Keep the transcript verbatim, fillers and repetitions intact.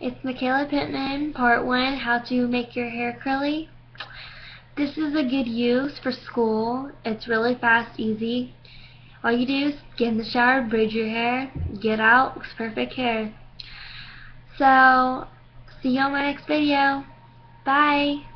It's Michaela Pittman, part one, how to make your hair curly. This is a good use for school. It's really fast, easy. All you do is get in the shower, braid your hair, get out, looks perfect hair. So, see you on my next video. Bye!